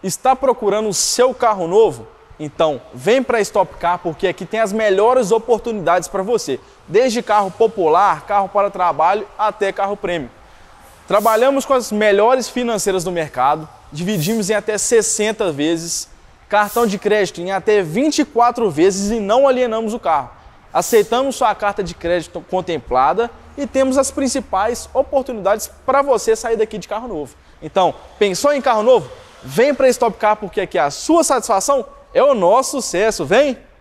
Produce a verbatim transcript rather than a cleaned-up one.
Está procurando o seu carro novo? Então, vem para a Stock Car porque aqui tem as melhores oportunidades para você. Desde carro popular, carro para trabalho, até carro premium. Trabalhamos com as melhores financeiras do mercado, dividimos em até sessenta vezes, cartão de crédito em até vinte e quatro vezes e não alienamos o carro. Aceitamos sua carta de crédito contemplada e temos as principais oportunidades para você sair daqui de carro novo. Então, pensou em carro novo? Vem para a Stock Car porque aqui a sua satisfação é o nosso sucesso, vem!